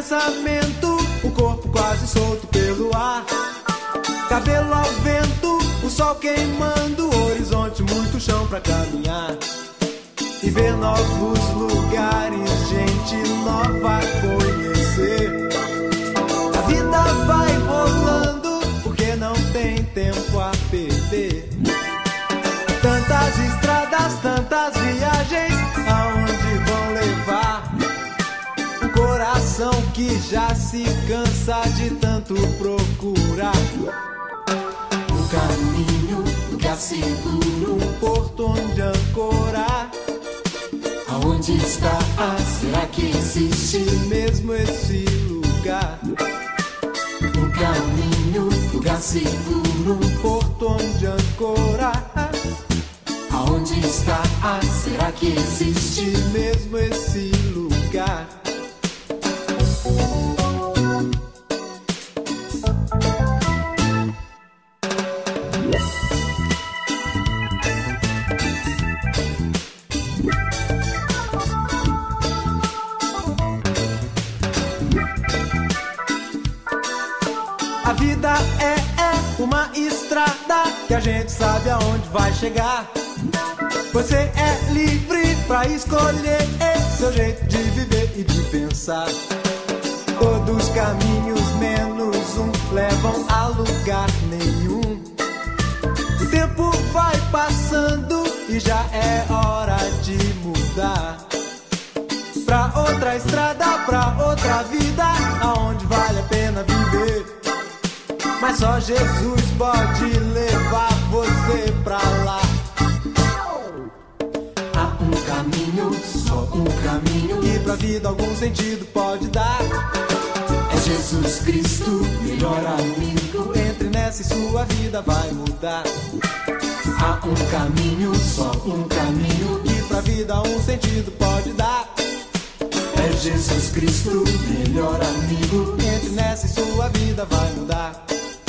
pensamento, o corpo quase solto pelo ar. Cabelo ao vento, o sol queimando, o horizonte, muito chão pra caminhar. E ver novos lugares, gente nova conhecer. A vida vai rolando, porque não tem tempo a perder. Tantas estradas, tantas viagens, aonde vão levar? Um coração que já se cansa de tanto procurar. Um caminho, lugar seguro, um porto onde ancorar. Aonde está? Será que existe mesmo esse lugar? Um caminho, lugar seguro, um porto onde ancorar. Aonde está? Será que existe mesmo esse lugar? A vida é uma estrada que a gente sabe aonde vai chegar. Você é livre pra escolher seu jeito de viver e de pensar. Todos os caminhos menos um levam a lugar nenhum. O tempo vai passando e já é hora de mudar pra outra estrada, pra outra vida, aonde vale a pena viver. Mas só Jesus pode levar você pra lá. Há um caminho, só um caminho, e pra vida algum sentido pode dar. É Jesus Cristo, melhor amigo. Entre nessa e sua vida vai mudar. Há um caminho, só um caminho, e pra vida um sentido pode dar. É Jesus Cristo, melhor amigo. Entre nessa e sua vida vai mudar.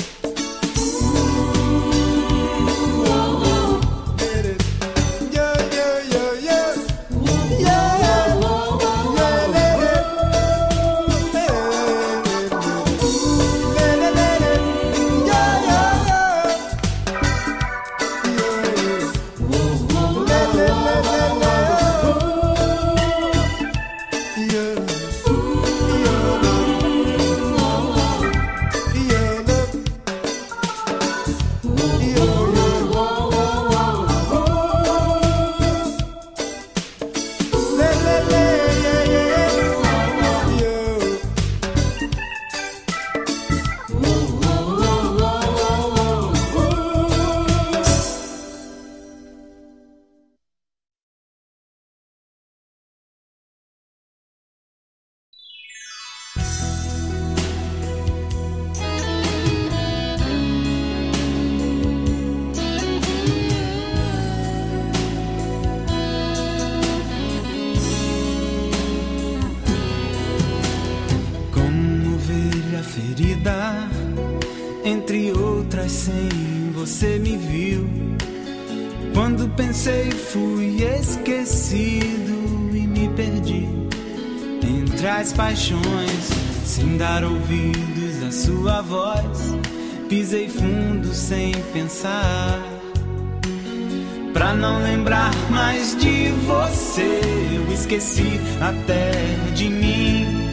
Ferida, entre outras sem você me viu. Quando pensei fui esquecido e me perdi entre as paixões, sem dar ouvidos à sua voz. Pisei fundo sem pensar, pra não lembrar mais de você. Eu esqueci até de mim.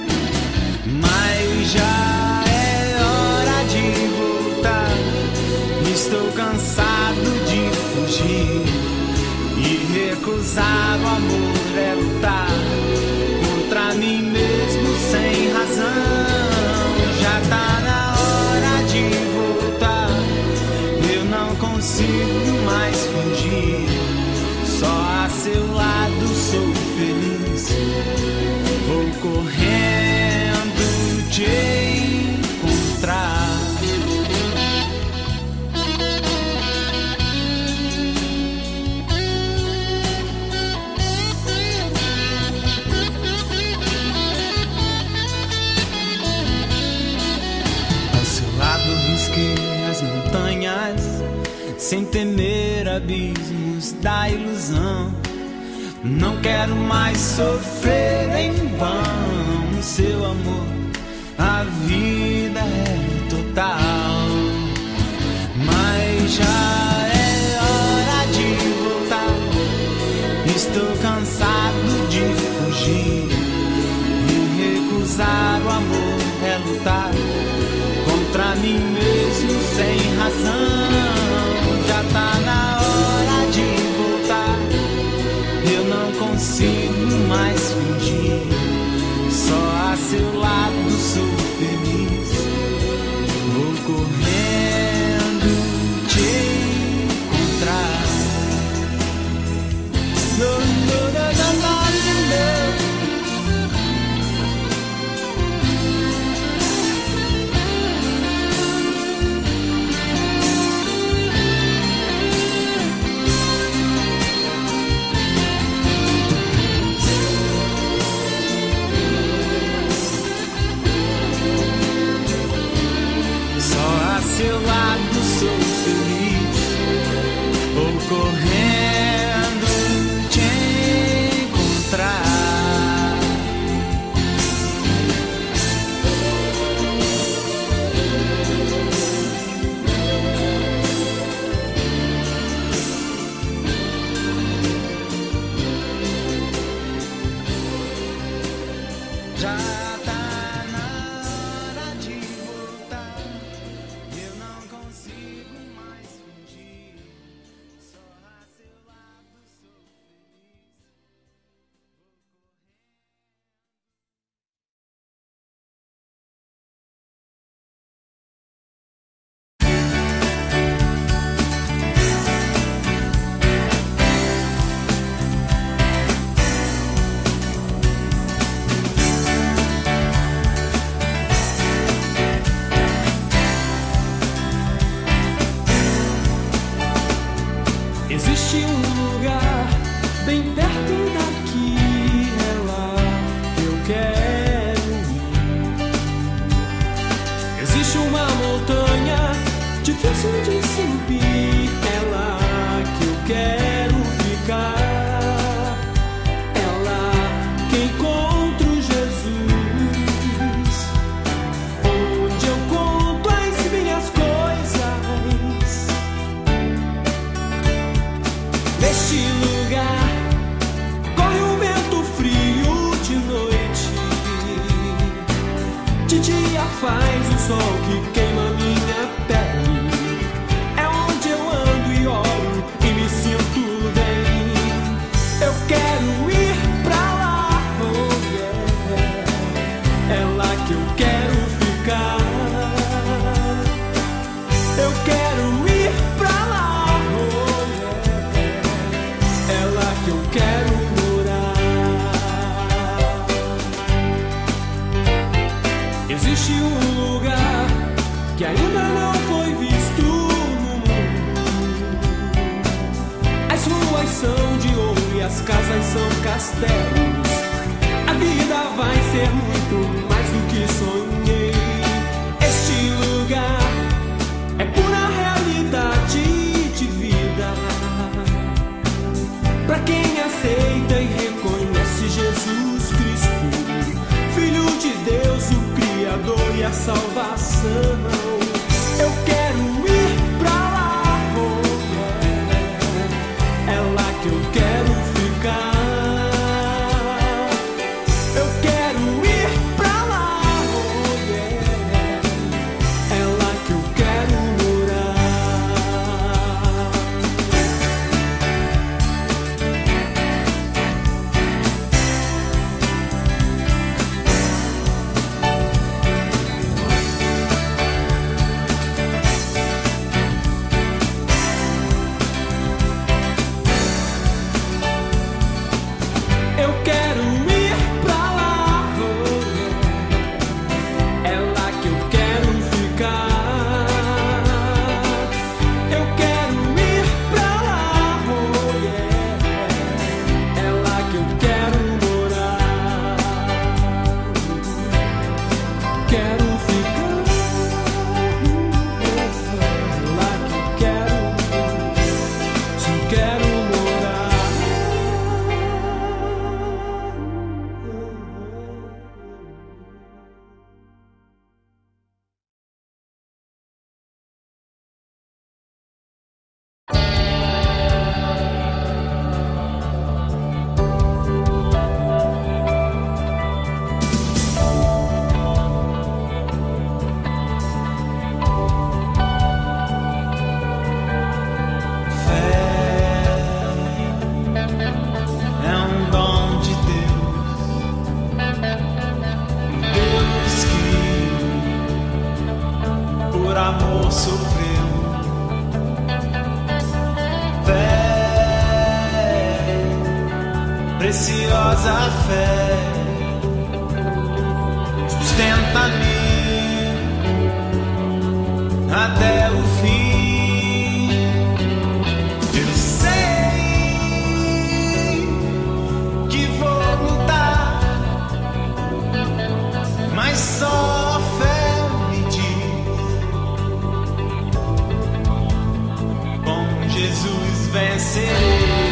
Mas já é hora de voltar. Estou cansado de fugir e recusar o amor é lutar contra mim mesmo sem razão. Já tá na hora de voltar. Eu não consigo mais fugir. Só a seu lado sou feliz. Vou correndo te encontrar. Ao seu lado risquei as montanhas, sem temer abismos da ilusão. Não quero mais sofrer em vão. Seu amor, a vida é total. Mas já é hora de voltar. Estou cansado de fugir e recusar o amor é lutar contra mim mesmo sem razão. Já tá na hora de voltar. Eu não consigo mais fingir. Só a seu lado sou feliz. Vou correndo te encontrar. No, no, no, no, no, no. Seu lado sou feliz. Vou correndo te encontrar. Já tá na hora de voltar. Eu não consigo mais fugir. Só a seu lado sou feliz. Existe um lugar bem perto daqui, é lá que eu quero ir. Existe uma montanha difícil de subir, é lá que eu quero ficar. É lá que encontro Jesus, onde eu conto as minhas coisas. Neste lugar corre um vento frio de noite. De dia faz o sol que queima minha pele. É onde eu ando e oro e me sinto bem. Eu quero ir pra lá, oh yeah. É lá que eu quero ficar. Eu quero ir pra lá, oh yeah. É lá que eu quero morar. Existe um lugar que ainda não foi visto no mundo. As ruas são de ouro e as casas são castelos. A vida vai ser muito mais do que sonhei. Este lugar é pura realidade de vida. Pra quem aceita e reconhece Jesus Cristo, Filho de Deus, o Criador e a salvação. Eu quero ir pra lá, oh yeah. É lá que eu quero ficar. Eu quero ir pra lá, oh yeah. É lá que eu quero morar. amor sofreu. Fé, preciosa fé, sustenta-me até o fim. Eu sei que vou lutar, mas só a fé me diz: com Jesus vencerei.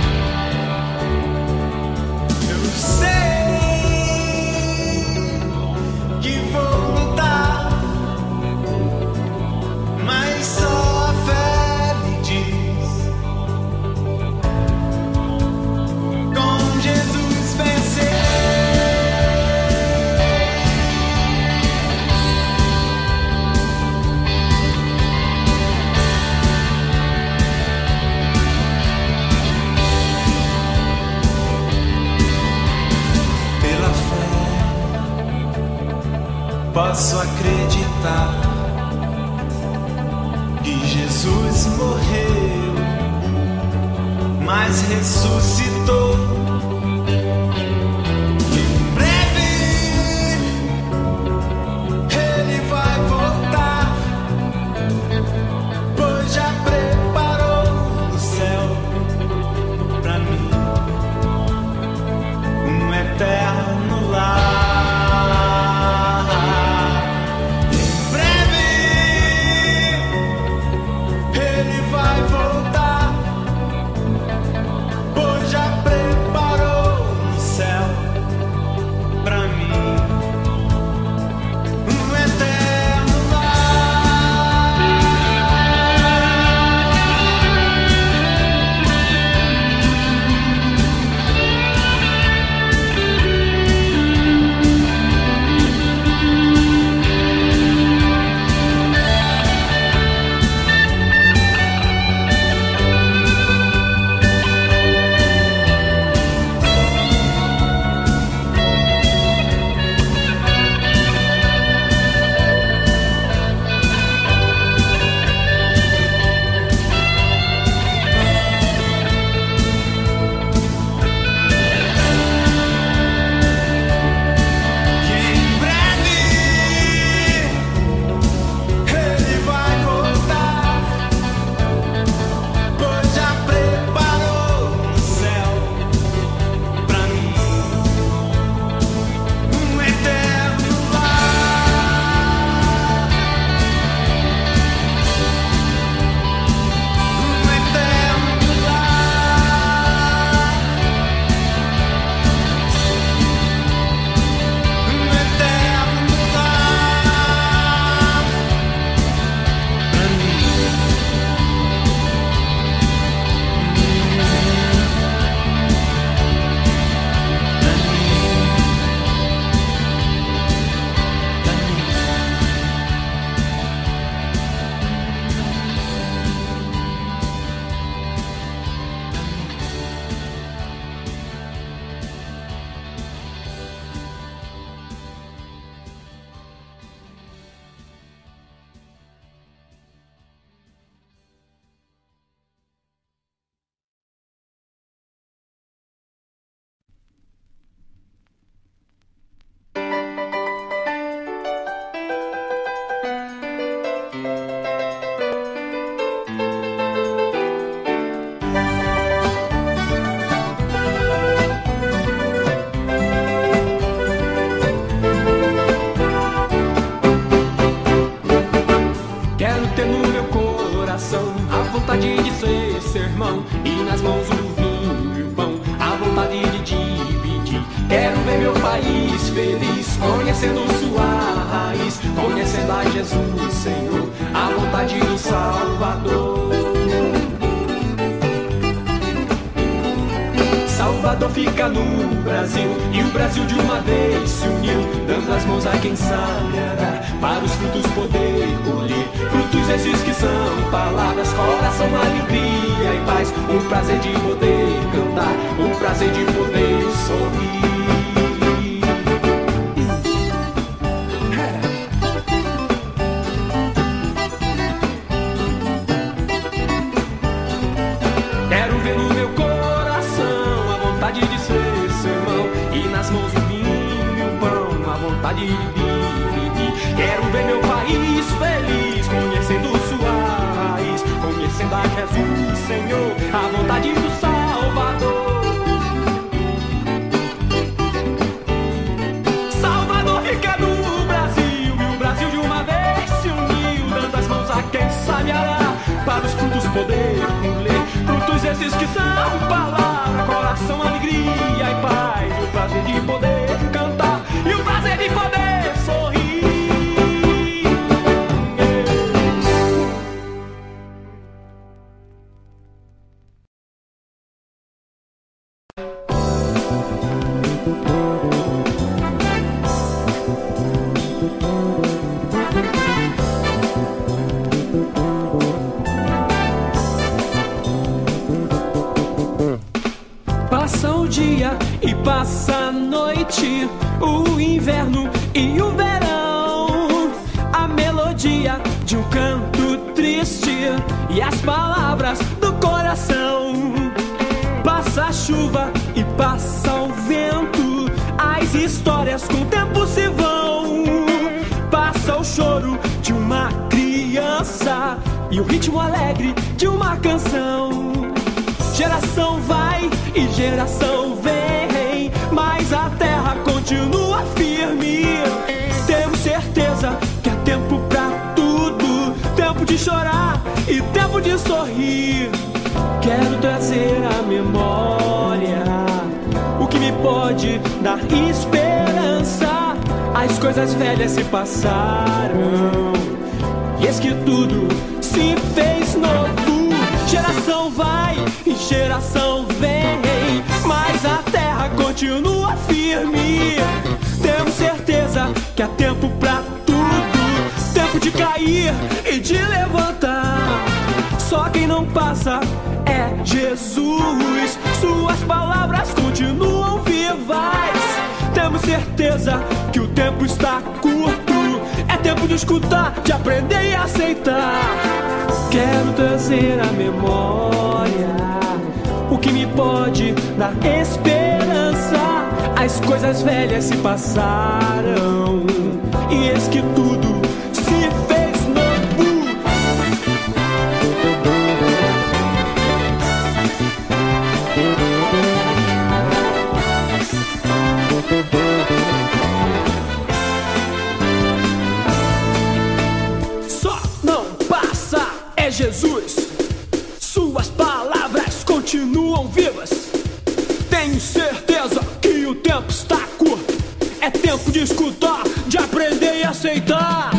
Eu sei que vou lutar, mas só a fé me diz: com Jesus vencerei. Pela fé posso acreditar que Jesus morreu, mas ressuscitou. Em breve Ele vai voltar, pois já preparou o céu pra mim um eterno lar. Em breve Ele vai voltar, pois já preparou o céu pra mim um eterno lar. vontade de ser sermão e nas mãos o vinho e o pão, a vontade de dividir. Quero ver meu país feliz, conhecendo sua raiz, conhecendo a Jesus, Senhor, a vontade do Salvador. Salvador fica no Brasil, e o Brasil de uma vez se uniu, dando as mãos a quem sabe arar, para os frutos poder colher. Frutos esses que são palavras, coração, alegria e paz, o prazer de poder cantar, o prazer de poder sorrir. vontade de vir. Quero ver meu país feliz, conhecendo sua raiz, conhecendo a Jesus, Senhor, a vontade do Salvador. Salvador fica no Brasil, e o Brasil de uma vez se uniu, dando as mãos a quem sabe arar, para os frutos poder colher, frutos esses que são palavra, coração, alegria e paz, o prazer de poder cantar e o prazer de poder sorrir. Passa o dia e passa a noite, o inverno e o verão, a melodia de um canto triste e as palavras do coração. Passa a chuva e passa o vento, as histórias com o tempo se vão. Passa o choro de uma criança e o ritmo alegre de uma canção. Geração vai e geração vem, mas a terra continua firme. Temos certeza que é tempo pra tudo, tempo de chorar e tempo de sorrir. Quero trazer à memória o que me pode dar esperança. As coisas velhas se passaram e eis que tudo se fez novo. Geração vai e geração vem, mas a terra continua firme. Temos certeza que há tempo pra tudo, tempo de cair e de levantar. Só quem não passa é Jesus, suas palavras continuam vivas. Temos certeza que o tempo está curto, é tempo de escutar, de aprender e aceitar. Quero trazer à memória o que me pode dar esperança. As coisas velhas se passaram e eis que tudo se fez novo. Só não passa é Jesus, suas palavras continuam vivas. Tenho certeza que o tempo está curto, é tempo de escutar, de aprender e aceitar.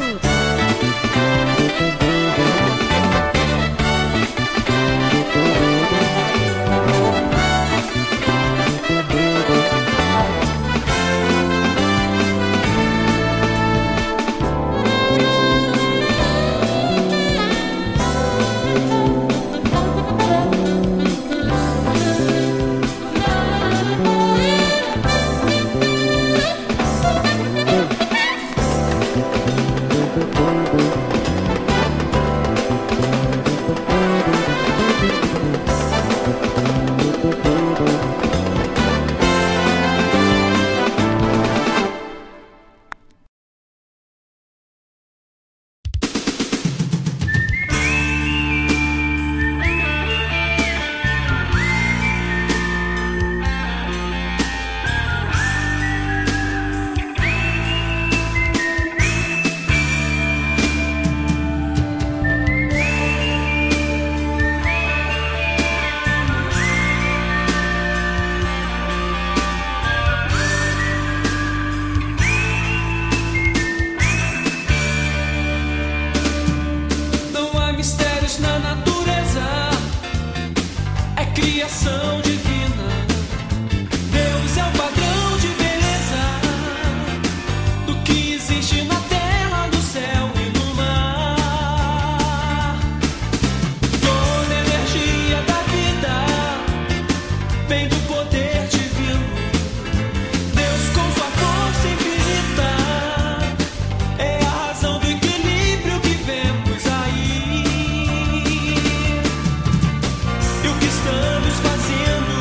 criação divina. Deus é o padrão de beleza do que existe na terra, no céu e no mar. Toda energia da vida vem do poder divino. Deus com sua força infinita é a razão do equilíbrio que vemos aí. E o que estamos fazendo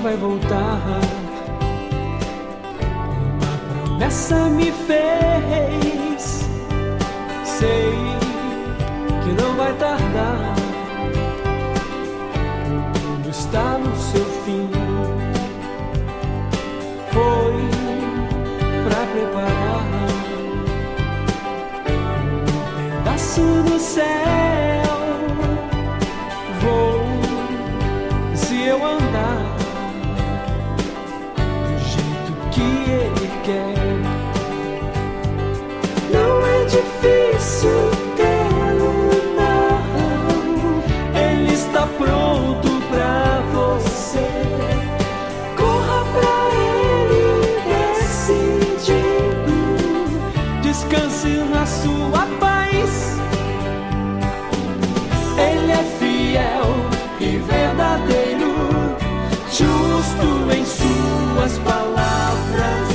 vai voltar. Uma promessa me fez, sei que não vai tardar. O mundo está no seu fim, foi pra preparar um pedaço do céu. Vou, se eu andar do jeito que ele quer. Não é difícil tê-lo, não. Ele está pronto pra você. Corra pra ele decidido, descanse na sua paz. Ele é fiel e verdadeiro, justo em suas palavras.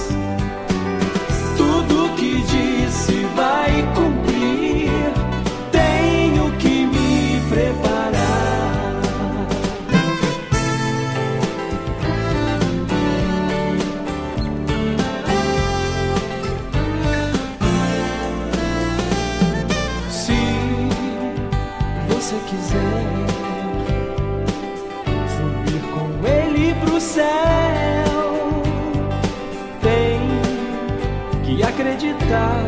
Tudo que disse vai cumprir. Tenho que me preparar. Se você quiser subir com ele pro céu, tem que acreditar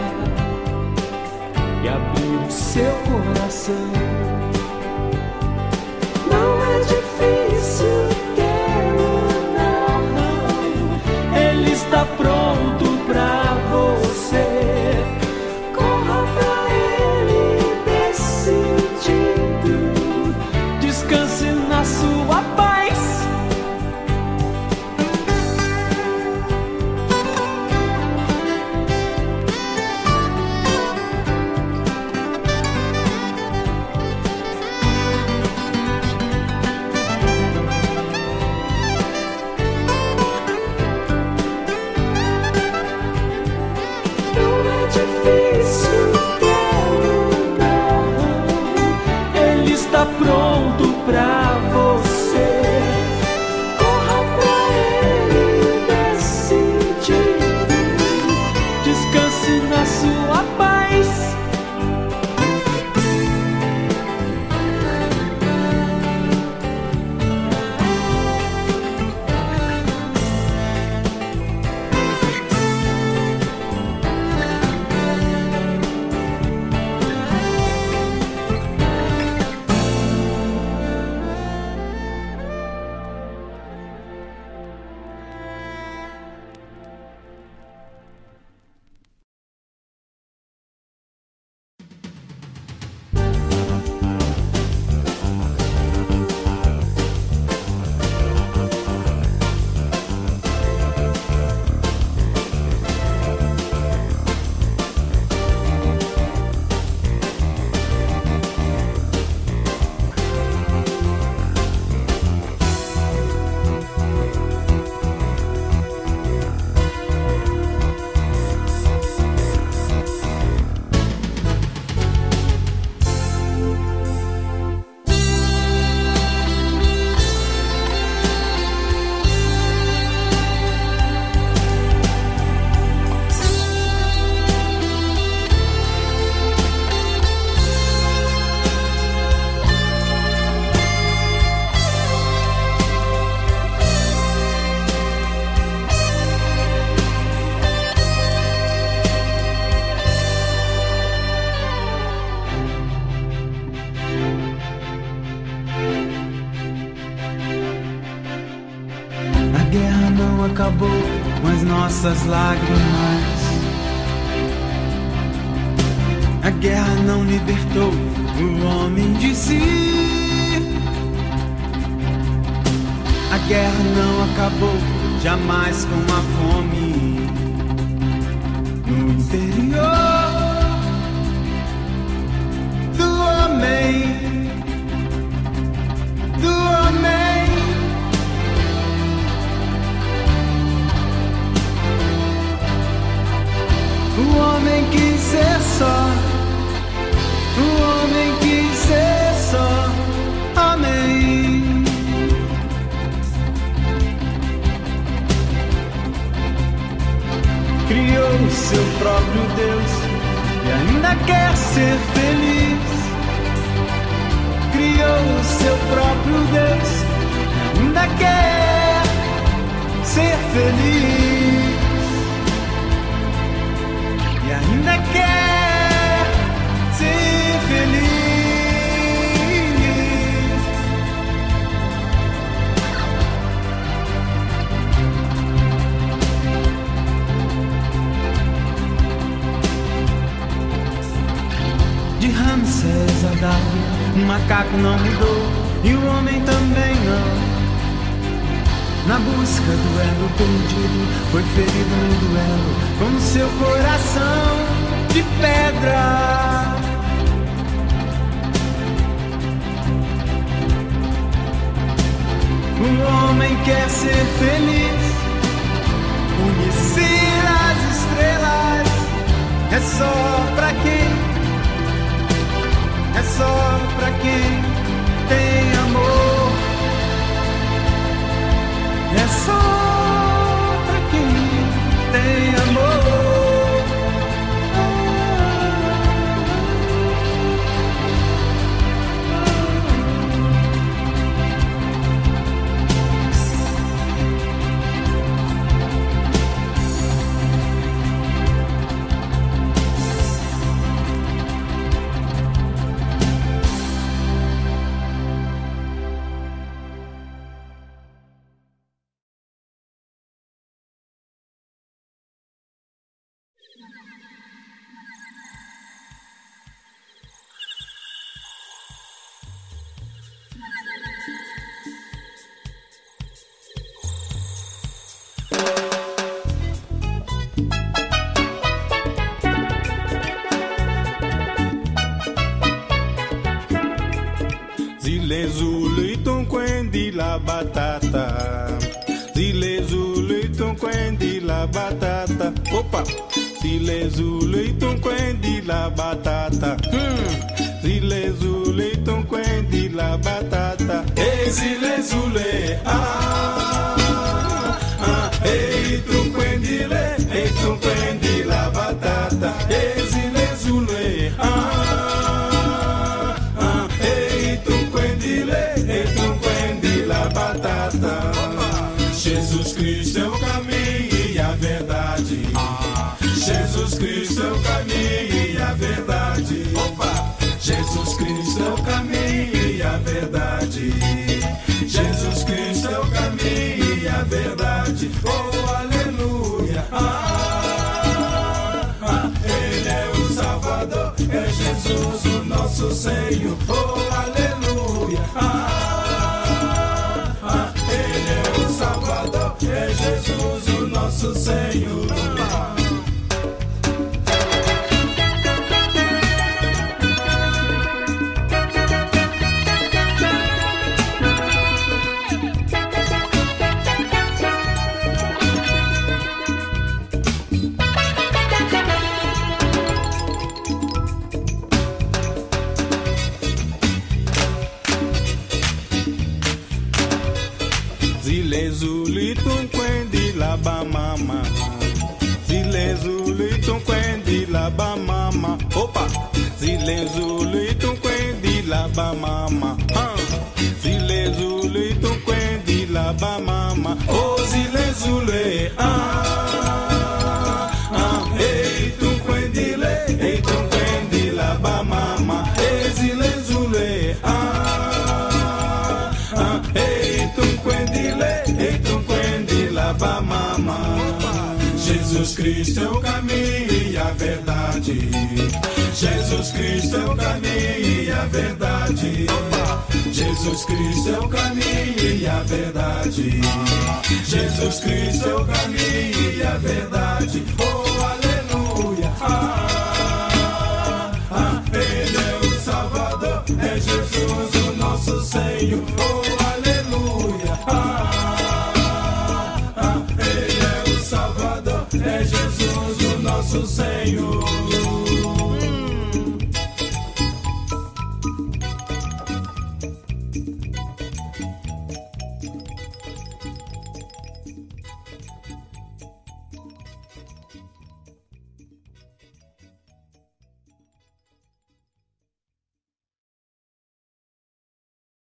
e abrir o seu coração. Não é difícil tê-lo, não. Ele está pronto pra você. Corra pra ele decidido, descanse na sua paz. Não é difícil tê-lo, não. Ele está pronto pra você. Corra pra ele decidido, descanse na sua paz. A guerra não acabou com as nossas lágrimas. A guerra não libertou o homem de si. A guerra não acabou jamais com a fome no interior do homem. O homem quis ser só. O homem quis ser só. Amém. criou o seu próprio Deus e ainda quer ser feliz. Criou o seu próprio Deus e ainda quer ser feliz. E ainda quer ser feliz. De Ramsés a Darwin, o macaco não mudou e o homem também não. Na busca do elo perdido, foi ferido no duelo com seu coração de pedra. O homem quer ser feliz, conhecer as estrelas. É só pra quem, é só pra quem tem amor. É só pra quem tem amor. Batata, zilezuleiton quendi la batata. Opa, zilezuleiton quendi la batata. Zilezuleiton quendi la batata. Ei, zilezule, ei, tu quendi la batata. Ei, zilezule, ei, tu quendi la batata. Jesus Cristo é o caminho e a verdade. Jesus Cristo é o caminho e a verdade. Opa! Jesus Cristo é o caminho e a verdade. Jesus Cristo é o caminho e a verdade. Oh, aleluia! Ele é o Salvador, é Jesus o nosso Senhor. Oh, aleluia! Ele é o Salvador, é Jesus o nosso Senhor. Zilezulitum quendi la bamama. Zilezulitum quendi la bamama. Opa! Zilezulitum quendi la bamama. Zilezulitum quendi la bamama. Oh, zilezule, ei, tu quendi la bamama. Ei, zilezule, ei, tu quendi la bamama. Jesus Cristo é o caminho e a verdade. Jesus Cristo é o caminho e a verdade. Jesus Cristo é o caminho e a verdade. Jesus Cristo é o caminho e a verdade. Oh, aleluia! Ele é o Salvador, é Jesus o nosso Senhor. Oh, aleluia! Ele é o Salvador, é Jesus o nosso Senhor.